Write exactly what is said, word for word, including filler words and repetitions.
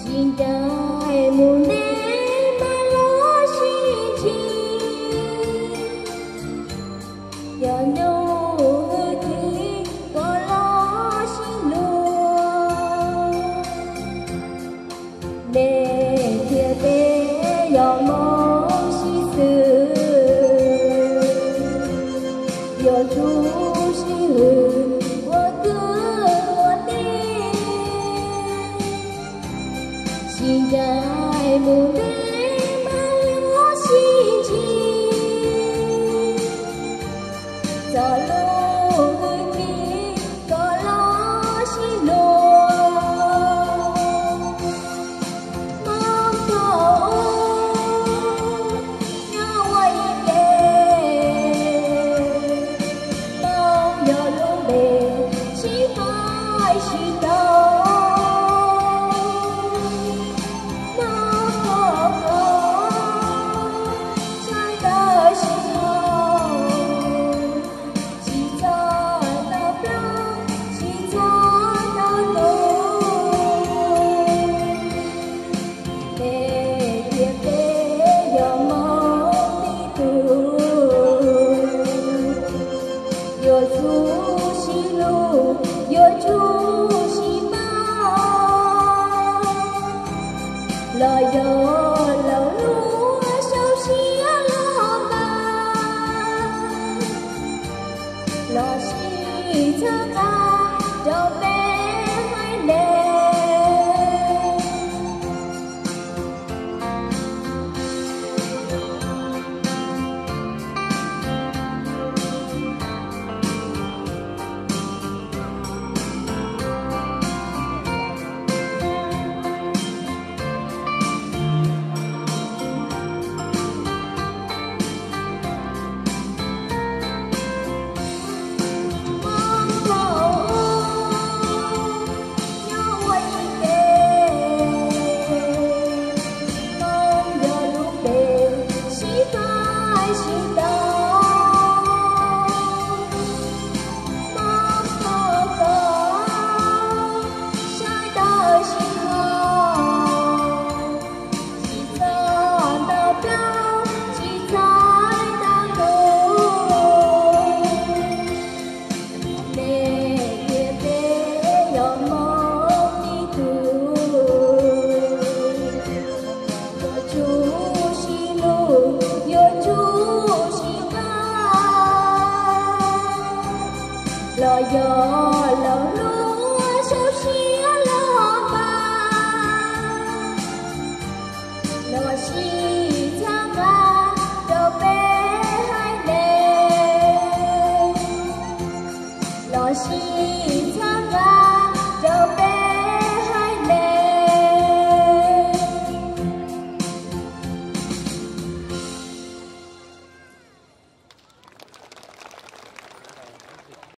xin trai muôn đêm mà lo xin chi giờ nô thì có lo xin luôn để thiệt tế giờ mong xin sự giờ chú xin hưởng của cửa tiên xin trai muôn đêm mà lo xin chi giờ lô người kia có lo xin luôn mong thầu nhau quay về mong giờ luôn bề chỉ phải chỉ đâu mong thầu trái đời chỉ hồng chỉ cho tao biết chỉ cho tao luôn để thiệt tế giờ mong đi từ giờ chú xin lu giờ chú xin bao lời giờ lời lúa sâu xía lo ba lo xí thơ ca cho bé hai đêm mong thầu nhau quay về mong giờ lúc bề chỉ phải chỉ đâu mong thầu có trái đời chỉ hồng chỉ cho tao biết chỉ cho tao luôn để thiệt tế giờ mong đi từ giờ chú xin lu giờ chú xin bao lời giờ lời lúa sâu xía lo ba lo xí thang ca cho bé hai đêm lo xí thang ca